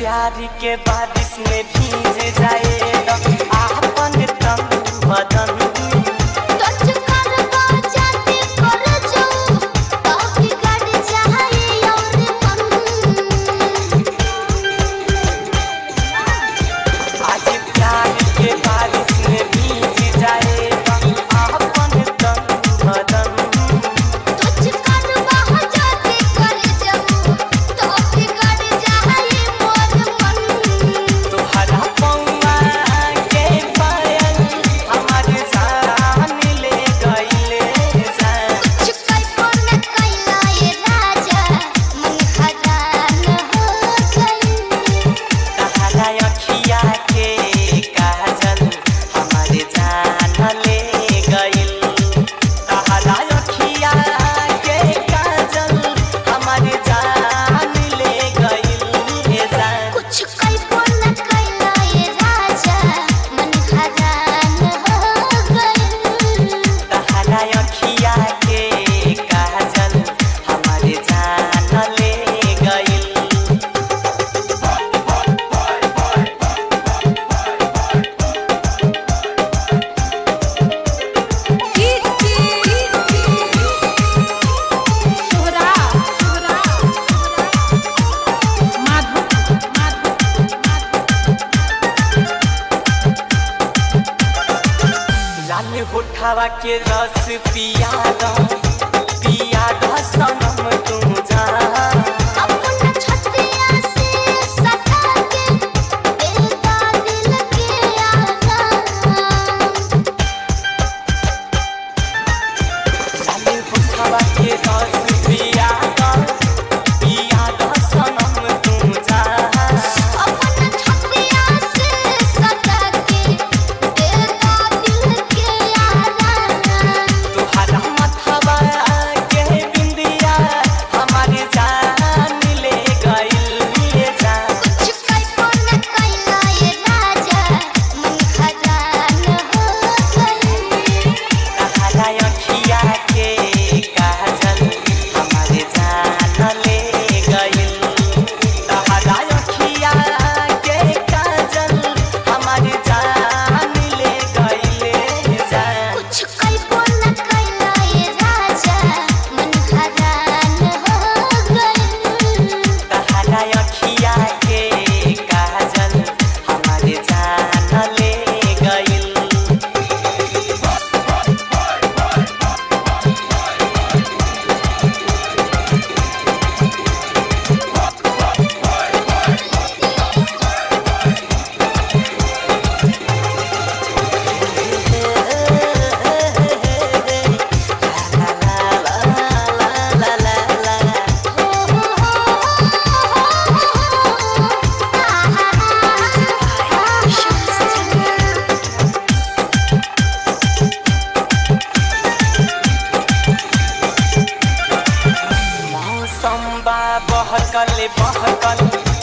प्यार के बारिश में भीज जाएगा आपन तन बदन होठावा के रस पिया दो सनम तू जा अपना छतिया से सटा के देता दिल के आराम लाले होठावा के रस पिया दो सनम तू जा अपना छतिया से सटा के देता दिल के तुहरा मथवा के बिंदिया हमारी जान ले गइल जा कुछ कइको न कइला ये राजा मन खजान हो गइल तहरा अखिया के काजल हमारी जान ले गइल तहरा अखिया के काजल हमारी जान ले गइल जा कुछ कइको न कइला ये राजा मन खजान हो गइल तहरा अखिया के काजल हमारी जान ले गइल मौसम बा बहकल